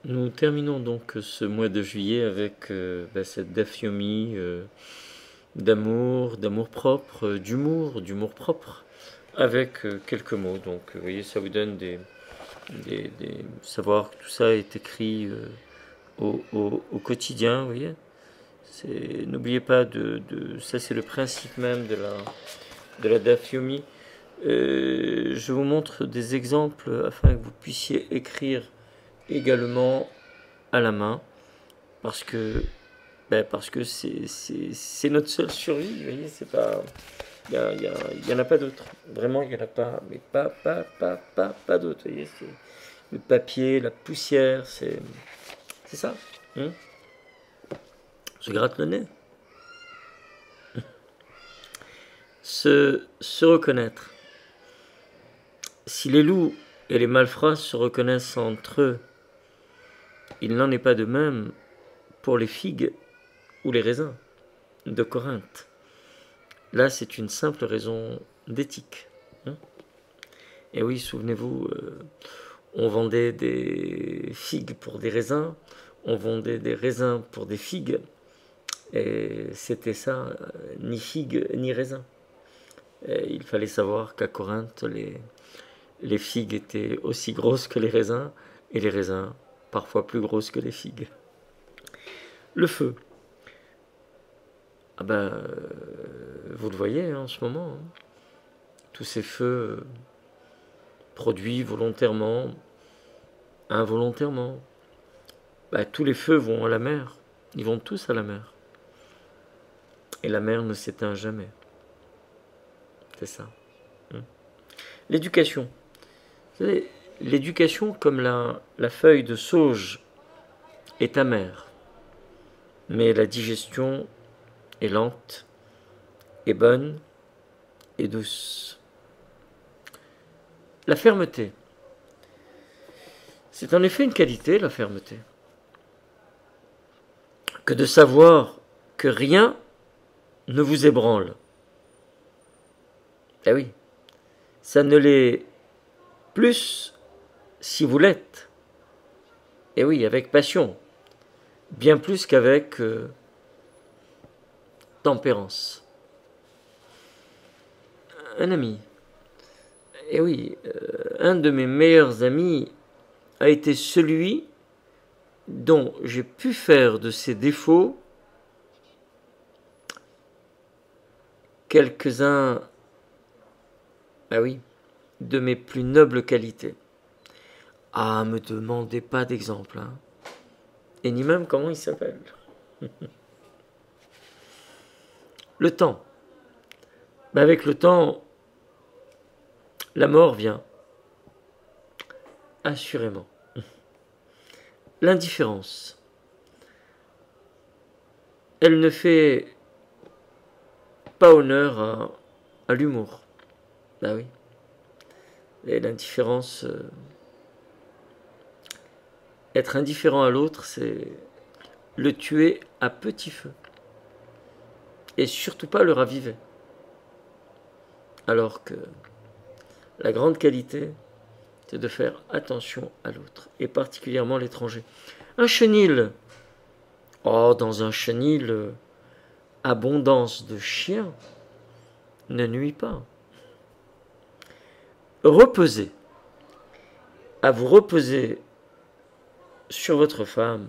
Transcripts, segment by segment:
Nous terminons donc ce mois de juillet avec cette daphiomie d'amour propre, d'humour propre, avec quelques mots. Donc, vous voyez, ça vous donne savoir que tout ça est écrit au quotidien, vous voyez. N'oubliez pas ça, c'est le principe même de la daphiomie. Je vous montre des exemples afin que vous puissiez écrire également à la main, parce que c'est notre seule survie, vous voyez, c'est pas, y en a pas d'autres, vraiment il y en a pas, mais pas d'autres, vous voyez, c'est le papier, la poussière, c'est ça, hein. Se gratte le nez, se reconnaître. Si les loups et les malfrats se reconnaissent entre eux, il n'en est pas de même pour les figues ou les raisins de Corinthe. Là, c'est une simple raison d'éthique. Et oui, souvenez-vous, on vendait des figues pour des raisins, on vendait des raisins pour des figues, et c'était ça, ni figues ni raisins. Et il fallait savoir qu'à Corinthe, les figues étaient aussi grosses que les raisins, et les raisins parfois plus grosses que les figues. Le feu. Ah ben, vous le voyez en ce moment, hein. Tous ces feux produits volontairement, involontairement. Tous les feux vont à la mer, ils vont tous à la mer. Et la mer ne s'éteint jamais. C'est ça. L'éducation. Vous savez, l'éducation, comme la feuille de sauge, est amère. Mais la digestion est lente, est bonne et douce. La fermeté. C'est en effet une qualité, la fermeté, que de savoir que rien ne vous ébranle. Eh oui, ça ne l'est plus si vous l'êtes. Eh oui, avec passion, bien plus qu'avec tempérance. Un ami. Eh oui, un de mes meilleurs amis a été celui dont j'ai pu faire de ses défauts quelques-uns, ah oui, de mes plus nobles qualités. Ah, me demandez pas d'exemple, hein. Et ni même comment il s'appelle. Le temps. Avec le temps, la mort vient. Assurément. L'indifférence. Elle ne fait pas honneur à l'humour. Oui. Et l'indifférence, être indifférent à l'autre, c'est le tuer à petit feu. Et surtout pas le raviver. Alors que la grande qualité, c'est de faire attention à l'autre, et particulièrement l'étranger. Un chenil. Oh, dans un chenil, abondance de chiens ne nuit pas. Reposer. À vous reposer sur votre femme,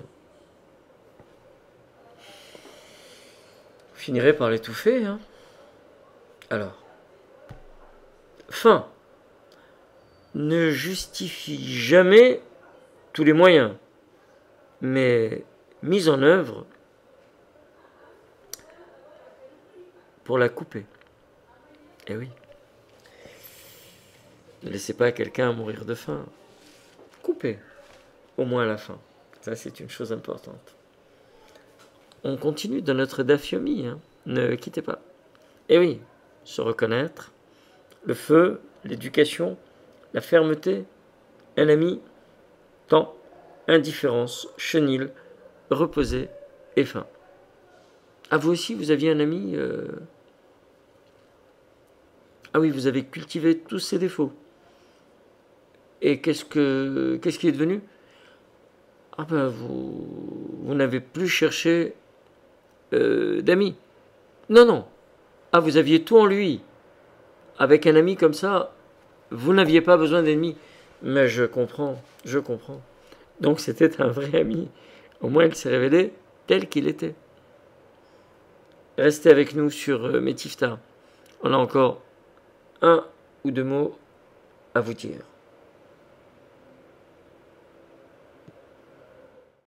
vous finirez par l'étouffer, hein. Alors, fin ne justifie jamais tous les moyens, mais mise en œuvre pour la couper. Eh oui. Ne laissez pas quelqu'un mourir de faim. Coupez, au moins à la fin. Ça, c'est une chose importante. On continue dans notre daphiomie, hein. Ne quittez pas. Eh oui, se reconnaître, le feu, l'éducation, la fermeté, un ami, temps, indifférence, chenil, reposer et faim. Ah, vous aussi, vous aviez un ami Ah oui, vous avez cultivé tous ces défauts. Et qu'est-ce qui est devenu? Ah ben, vous n'avez plus cherché d'amis. Non, non. Ah, vous aviez tout en lui. Avec un ami comme ça, vous n'aviez pas besoin d'ennemis. Mais je comprends, je comprends. Donc c'était un vrai ami. Au moins il s'est révélé tel qu'il était. Restez avec nous sur Métifta. On a encore un ou deux mots à vous dire.